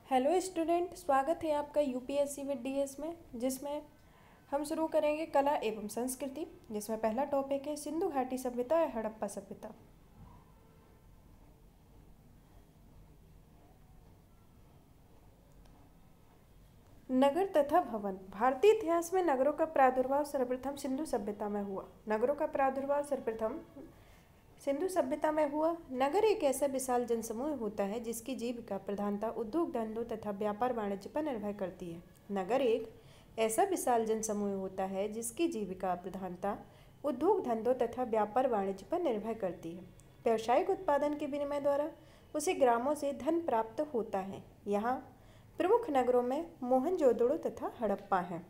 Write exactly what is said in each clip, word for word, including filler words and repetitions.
Hello student, स्वागत है आपका यूपीएससी विद डीएस में, जिसमें हम शुरू करेंगे कला एवं संस्कृति। जिसमें पहला टॉपिक है सिंधु घाटी सभ्यता या हड़प्पा सभ्यता। नगर तथा भवन। भारतीय इतिहास में नगरों का प्रादुर्भाव सर्वप्रथम सिंधु सभ्यता में हुआ। नगरों का प्रादुर्भाव सर्वप्रथम सिंधु सभ्यता में हुआ। नगर एक ऐसा विशाल जनसमूह होता है जिसकी जीविका प्रधानता उद्योग धंधों तथा व्यापार वाणिज्य पर निर्भर करती है। नगर एक ऐसा विशाल जनसमूह होता है जिसकी जीविका प्रधानता उद्योग धंधों तथा व्यापार वाणिज्य पर निर्भर करती है। व्यावसायिक उत्पादन के विनिमय द्वारा उसे ग्रामों से धन प्राप्त होता है। यहाँ प्रमुख नगरों में मोहनजोदड़ो तथा हड़प्पा है।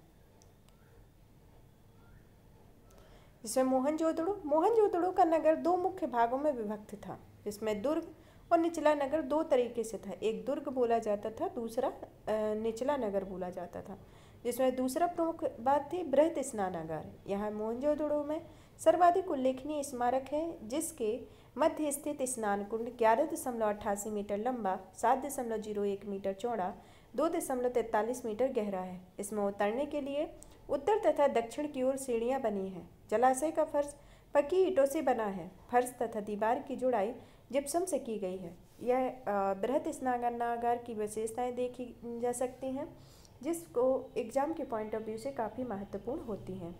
जिसमें मोहनजोदड़ो मोहनजोदड़ो का नगर दो मुख्य भागों में विभक्त था, जिसमें दुर्ग और निचला नगर दो तरीके से था। एक दुर्ग बोला जाता था, दूसरा निचला नगर बोला जाता था। जिसमें दूसरा प्रमुख बात थी बृहत स्नानागार। यहाँ मोहनजोदड़ो में सर्वाधिक उल्लेखनीय स्मारक है, जिसके मध्य स्थित स्नान कुंड ग्यारह दशमलव अट्ठासी मीटर लंबा, सात दशमलव जीरो एक मीटर चौड़ा, दो दशमलव तैंतालीस मीटर गहरा है। इसमें उतरने के लिए उत्तर तथा दक्षिण की ओर सीढ़ियाँ बनी हैं। जलाशय का फर्श पक्की ईंटों से बना है। फर्श तथा दीवार की जुड़ाई जिप्सम से की गई है। यह बृहत स्नानागार की विशेषताएं देखी जा सकती हैं, जिसको एग्जाम के पॉइंट ऑफ व्यू से काफ़ी महत्वपूर्ण होती हैं।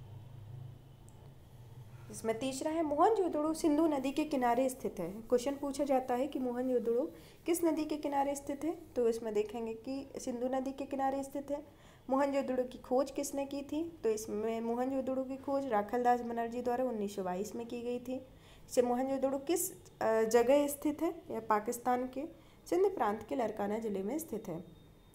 इसमें तीसरा है मोहनजोदड़ो सिंधु नदी के किनारे स्थित है। क्वेश्चन पूछा जाता है कि मोहनजोदड़ो किस नदी के किनारे स्थित है, तो इसमें देखेंगे कि सिंधु नदी के किनारे स्थित है। मोहनजोदड़ो की खोज किसने की थी, तो इसमें मोहनजोदड़ो की खोज राखलदास बनर्जी द्वारा उन्नीस सौ बाईस में की गई थी। इसे मोहनजोदड़ो किस जगह स्थित है, यह पाकिस्तान के सिंध प्रांत के लरकाना जिले में स्थित है।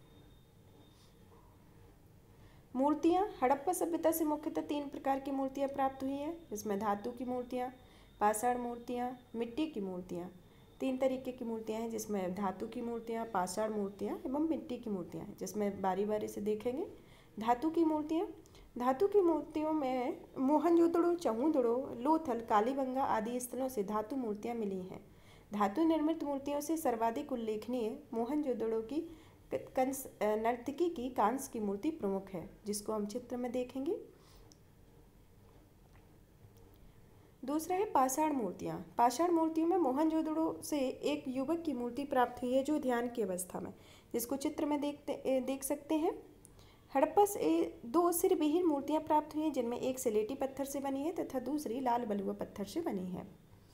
मूर्तियाँ। हड़प्पा सभ्यता से मुख्यतः तीन प्रकार की मूर्तियाँ प्राप्त हुई हैं, जिसमें धातु की मूर्तियाँ, पाषाण मूर्तियाँ, मिट्टी की मूर्तियाँ। तीन तरीके की मूर्तियाँ हैं, जिसमें धातु की मूर्तियाँ, पाषाण मूर्तियाँ एवं मिट्टी की मूर्तियाँ हैं, जिसमें बारी बारी से देखेंगे। धातु की मूर्तियाँ। धातु की मूर्तियों में मोहनजोदड़ो, चहूदड़ो, लोथल, कालीबंगा आदि स्थलों से धातु मूर्तियाँ मिली हैं। धातु निर्मित मूर्तियों से सर्वाधिक उल्लेखनीय मोहनजोदड़ो की कंस नर्तकी की कांस की मूर्ति प्रमुख है, जिसको हम चित्र में देखेंगे। दूसरा है पाषाण मूर्तियाँ। पाषाण मूर्तियों में मोहनजोदड़ो से एक युवक की मूर्ति प्राप्त हुई है, जो ध्यान की अवस्था में, जिसको चित्र में देखते देख सकते हैं। हड़प्पा से दो सिरविहीन मूर्तियाँ प्राप्त हुई हैं, जिनमें एक स्लेटी पत्थर से बनी है तथा दूसरी लाल बलुआ पत्थर से बनी है।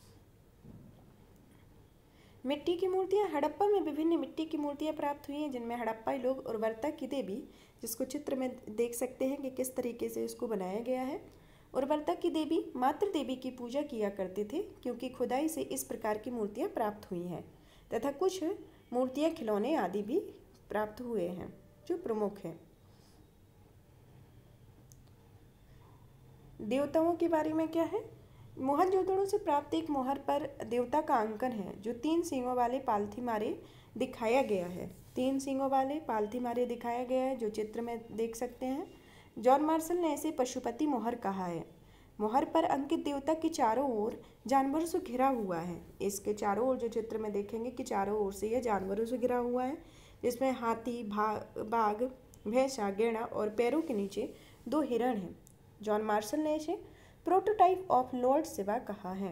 मिट्टी की मूर्तियाँ। हड़प्पा में विभिन्न मिट्टी की मूर्तियाँ प्राप्त हुई हैं, जिनमें हड़प्पाई लोग उर्वरता की देवी, जिसको चित्र में देख सकते हैं कि किस तरीके से इसको बनाया गया है। उर्वरता की देवी मातृ देवी की पूजा किया करते थे, क्योंकि खुदाई से इस प्रकार की मूर्तियाँ प्राप्त हुई हैं, तथा कुछ मूर्तियाँ खिलौने आदि भी प्राप्त हुए हैं, जो प्रमुख हैं। देवताओं के बारे में क्या है? मोहनजोदड़ो से प्राप्त एक मोहर पर देवता का अंकन है, जो तीन सींगों वाले पालथी मारे दिखाया गया है। तीन सींगों वाले पालथी मारे दिखाया गया है, जो चित्र में देख सकते हैं। जॉन मार्शल ने इसे पशुपति मोहर कहा है। मोहर पर अंकित देवता के चारों ओर जानवरों से घिरा हुआ है। इसके चारों ओर जो चित्र में देखेंगे कि चारों ओर से यह जानवरों से घिरा हुआ है, जिसमें हाथी, बाघ, भैंसा, गैंडा और पैरों के नीचे दो हिरण हैं। जॉन मार्शल ने इसे प्रोटोटाइप ऑफ लॉर्ड शिवा कहा है।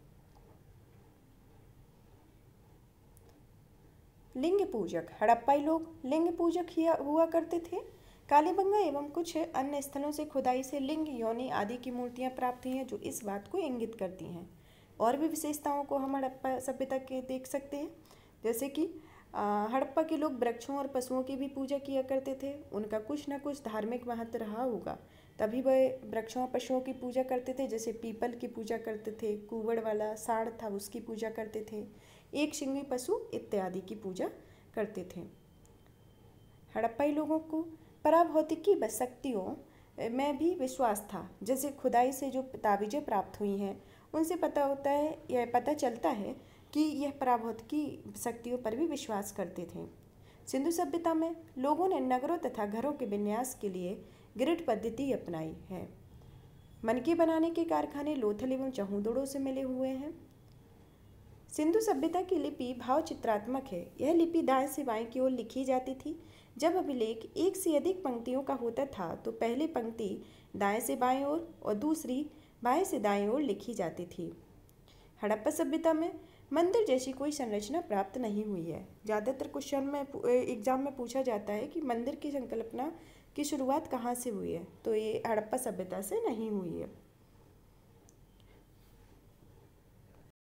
लिंग पूजक। हड़प्पाई लोग लिंग पूजक हुआ करते थे। कालीबंगा एवं कुछ अन्य स्थलों से खुदाई से लिंग, योनि आदि की मूर्तियां प्राप्त हुई हैं, जो इस बात को इंगित करती हैं। और भी विशेषताओं को हम हड़प्पा सभ्यता के देख सकते हैं, जैसे कि हड़प्पा के लोग वृक्षों और पशुओं की भी पूजा किया करते थे। उनका कुछ न कुछ धार्मिक महत्व रहा होगा, तभी वह वृक्षों और पशुओं की पूजा करते थे। जैसे पीपल की पूजा करते थे, कुवड़ वाला साड़ था उसकी पूजा करते थे, एक शिंगी पशु इत्यादि की पूजा करते थे। हड़प्पाई लोगों को पराभौतिकी व शक्तियों में भी विश्वास था। जैसे खुदाई से जो ताबीजें प्राप्त हुई हैं, उनसे पता होता है, यह पता चलता है कि यह पराभौतिकी शक्तियों पर भी विश्वास करते थे। सिंधु सभ्यता में लोगों ने नगरों तथा घरों के विन्यास के लिए ग्रिड पद्धति अपनाई है। मनके बनाने के कारखाने लोथल एवं चहूदड़ो से मिले हुए हैं। सिंधु सभ्यता की लिपि भावचित्रात्मक है। यह लिपि दाएं से बाएं की ओर लिखी जाती थी। जब अभिलेख एक से अधिक पंक्तियों का होता था तो पहली पंक्ति दाएं से बाएं ओर और दूसरी बाएं से दाएं ओर लिखी जाती थी। हड़प्पा सभ्यता में मंदिर जैसी कोई संरचना प्राप्त नहीं हुई है। ज़्यादातर क्वेश्चन में एग्जाम में पूछा जाता है कि मंदिर की संकल्पना की शुरुआत कहाँ से हुई है, तो ये हड़प्पा सभ्यता से नहीं हुई है।